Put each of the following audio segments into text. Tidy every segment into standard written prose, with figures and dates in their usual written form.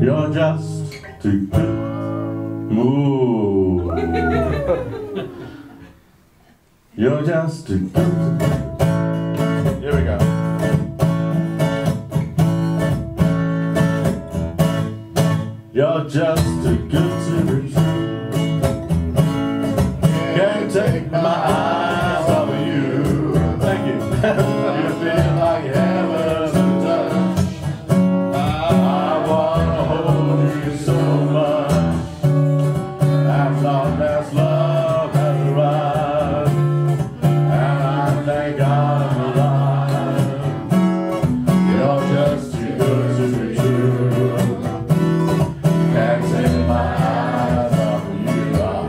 You're just too good. Ooh. You're just too good. Here we go. You're just too good to be true. Can't take my eyes off of you. Thank you. You feel like heaven to touch. I wanna hold you so much. As long as love has arrived, and I thank God I'm alive. You're just too good to be true. Can't take my eyes off of you.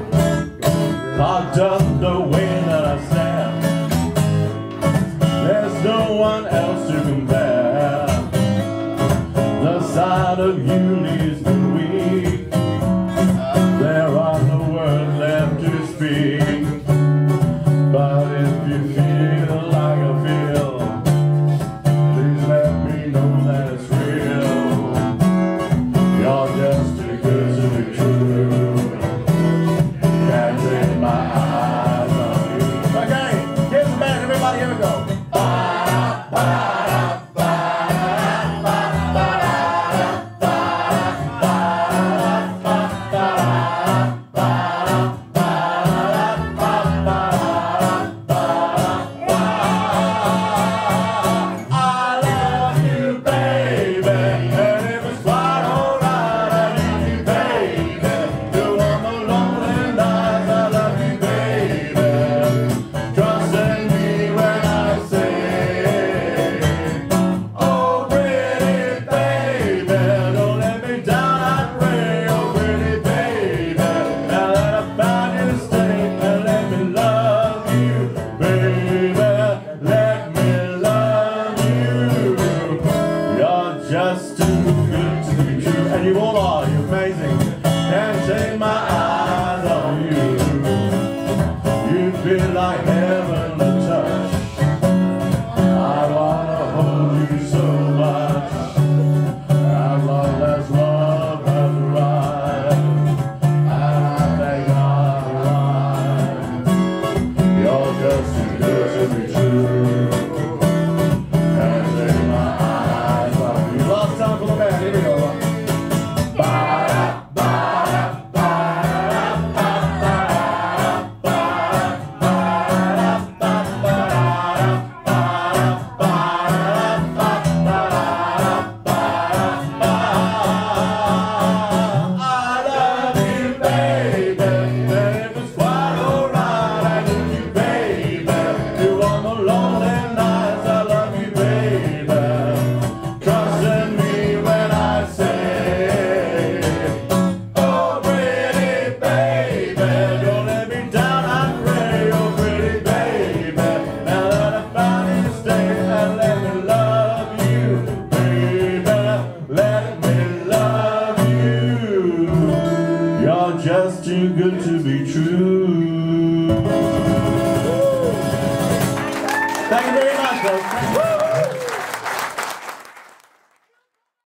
Pardon the way that I stand. There's no one else to compare. The sight of you leaves me weak. There are no words left to speak. But if you feel like I feel, please let me know that it's real. You're just too good to be true. Can't take my eyes on you. Okay, here's the band, everybody, here we go. Just too good to be true. And you all are, you're amazing. Can't take my eyes on you. You feel like heaven to touch. I wanna hold you so much. As long as love has arrived, and I thank God alive. You're just too good to be true. Here we go. Just too good to be true. Thank you very much, folks.